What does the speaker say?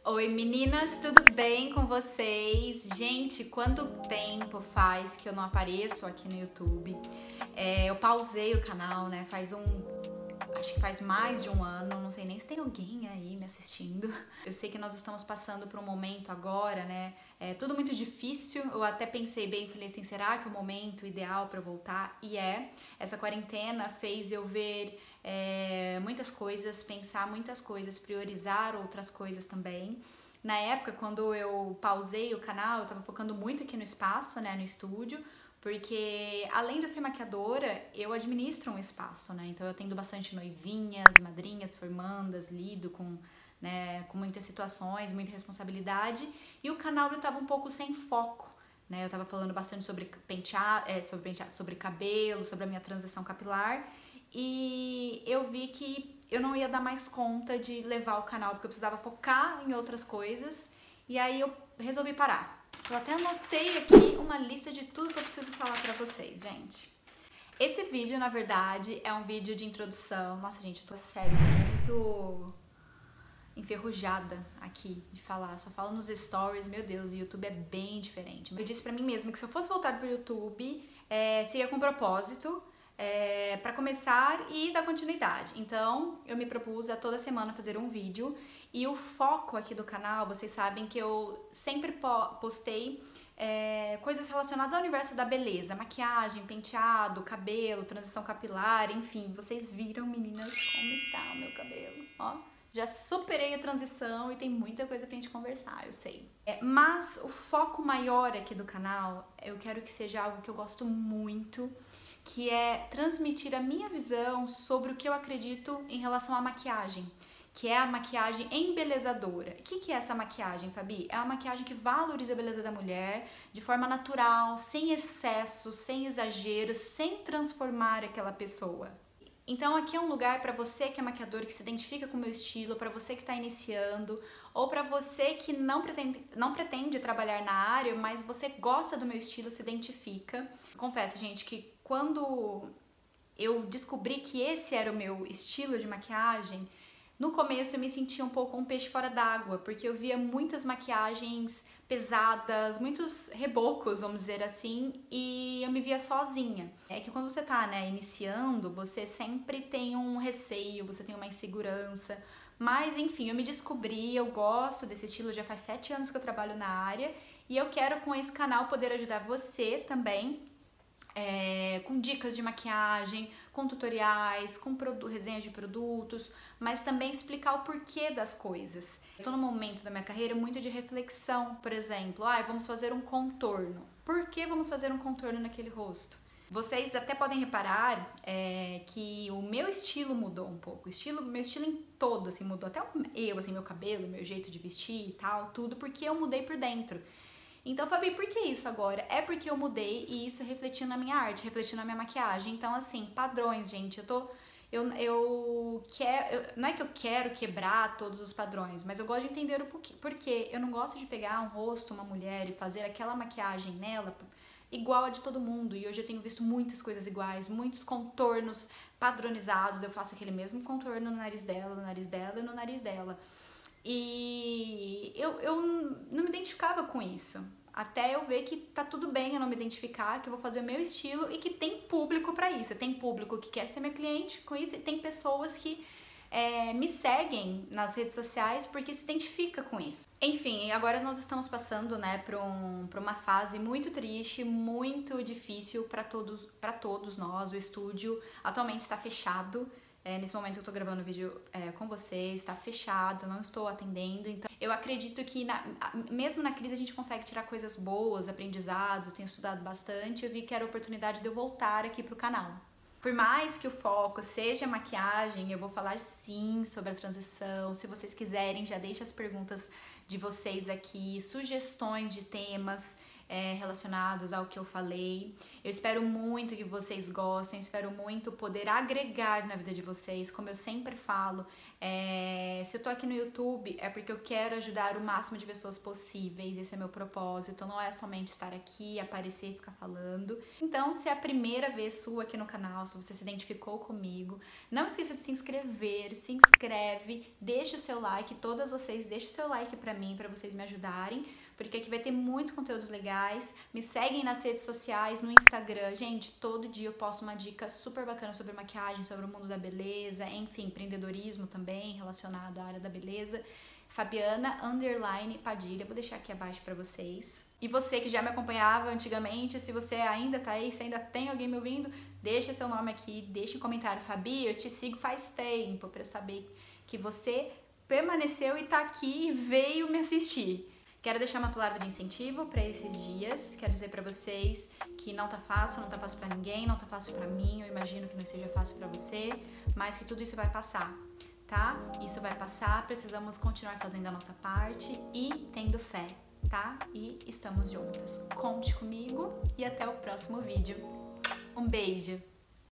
Oi meninas, tudo bem com vocês? Gente, quanto tempo faz que eu não apareço aqui no YouTube? Eu pausei o canal, né? Acho que faz mais de um ano, não sei nem se tem alguém aí me assistindo. Eu sei que nós estamos passando por um momento agora, né? É tudo muito difícil. Eu até pensei bem, falei assim, será que é o momento ideal para voltar? E essa quarentena fez eu ver muitas coisas, pensar muitas coisas, priorizar outras coisas também. Na época, quando eu pausei o canal, eu tava focando muito aqui no espaço, né, no estúdio, porque além de eu ser maquiadora, eu administro um espaço, né? Então eu atendo bastante noivinhas, madrinhas, formandas, lido com, né, com muitas situações, muita responsabilidade, e o canal ele tava um pouco sem foco, né? Eu tava falando bastante sobre sobre cabelo, sobre a minha transição capilar, e eu vi que eu não ia dar mais conta de levar o canal, porque eu precisava focar em outras coisas, e aí eu resolvi parar. Eu até anotei aqui uma lista de tudo que eu preciso falar pra vocês, gente. Esse vídeo, na verdade, é um vídeo de introdução. Nossa, gente, eu tô, sério, muito enferrujada aqui de falar. Eu só falo nos stories, meu Deus, o YouTube é bem diferente. Eu disse pra mim mesma que se eu fosse voltar pro YouTube, seria com propósito, para começar e dar continuidade. Então, eu me propus a toda semana fazer um vídeo, e o foco aqui do canal, vocês sabem que eu sempre postei coisas relacionadas ao universo da beleza, maquiagem, penteado, cabelo, transição capilar, enfim, vocês viram, meninas, como está o meu cabelo, ó. Já superei a transição e tem muita coisa pra gente conversar, eu sei. Mas o foco maior aqui do canal, eu quero que seja algo que eu gosto muito, que é transmitir a minha visão sobre o que eu acredito em relação à maquiagem, que é a maquiagem embelezadora. O que é essa maquiagem, Fabi? É uma maquiagem que valoriza a beleza da mulher de forma natural, sem excesso, sem exagero, sem transformar aquela pessoa. Então aqui é um lugar para você que é maquiador, que se identifica com o meu estilo, para você que está iniciando, ou para você que não pretende trabalhar na área, mas você gosta do meu estilo, se identifica. Confesso, gente, que quando eu descobri que esse era o meu estilo de maquiagem, no começo eu me sentia um pouco um peixe fora d'água, porque eu via muitas maquiagens pesadas, muitos rebocos, vamos dizer assim, e eu me via sozinha. É que quando você tá, né, iniciando, você sempre tem um receio, você tem uma insegurança, mas enfim, eu me descobri, eu gosto desse estilo, já faz 7 anos que eu trabalho na área, e eu quero com esse canal poder ajudar você também, com dicas de maquiagem, com tutoriais, com resenhas de produtos, mas também explicar o porquê das coisas. Eu tô num momento da minha carreira muito de reflexão, por exemplo, vamos fazer um contorno. Por que vamos fazer um contorno naquele rosto? Vocês até podem reparar que o meu estilo mudou um pouco, meu estilo em todo, assim, mudou, até assim, meu cabelo, meu jeito de vestir e tal, tudo, porque eu mudei por dentro. Então, Fabi, por que isso agora? É porque eu mudei e isso refletiu na minha arte, refletiu na minha maquiagem. Então, assim, padrões, gente, não é que eu quero quebrar todos os padrões, mas eu gosto de entender o porquê. Eu não gosto de pegar um rosto, uma mulher e fazer aquela maquiagem nela igual a de todo mundo. E hoje eu tenho visto muitas coisas iguais, muitos contornos padronizados. Eu faço aquele mesmo contorno no nariz dela, no nariz dela e no nariz dela. E eu não me identificava com isso, até eu ver que tá tudo bem eu não me identificar, que eu vou fazer o meu estilo e que tem público pra isso. Tem público que quer ser meu cliente com isso, e tem pessoas que me seguem nas redes sociais porque se identifica com isso. Enfim, agora nós estamos passando, né, por uma fase muito triste, muito difícil para todos nós. O estúdio atualmente está fechado. Nesse momento eu tô gravando o vídeo com vocês, tá fechado, não estou atendendo, então eu acredito que mesmo na crise a gente consegue tirar coisas boas, aprendizados, eu tenho estudado bastante, eu vi que era a oportunidade de eu voltar aqui pro canal. Por mais que o foco seja maquiagem, eu vou falar sim sobre a transição. Se vocês quiserem, já deixe as perguntas de vocês aqui, sugestões de temas relacionados ao que eu falei. Eu espero muito que vocês gostem, espero muito poder agregar na vida de vocês. Como eu sempre falo, Se eu tô aqui no YouTube é porque eu quero ajudar o máximo de pessoas possíveis, esse é meu propósito, não é somente estar aqui, aparecer e ficar falando. Então, se é a primeira vez sua aqui no canal, se você se identificou comigo, não esqueça de se inscrever, se inscreve, deixa o seu like, todas vocês deixem o seu like pra mim, pra vocês me ajudarem, porque aqui vai ter muitos conteúdos legais. Me seguem nas redes sociais, no Instagram. Gente, todo dia eu posto uma dica super bacana sobre maquiagem, sobre o mundo da beleza, enfim, empreendedorismo também relacionado à área da beleza. Fabiana_Padilha, vou deixar aqui abaixo pra vocês. E você que já me acompanhava antigamente, se você ainda tá aí, se ainda tem alguém me ouvindo, deixa seu nome aqui, deixa um comentário. Fabi, eu te sigo faz tempo, pra eu saber que você permaneceu e tá aqui e veio me assistir. Quero deixar uma palavra de incentivo para esses dias. Quero dizer para vocês que não tá fácil para ninguém, não tá fácil para mim. Eu imagino que não seja fácil para você, mas que tudo isso vai passar, tá? Isso vai passar, precisamos continuar fazendo a nossa parte e tendo fé, tá? E estamos juntas. Conte comigo e até o próximo vídeo. Um beijo!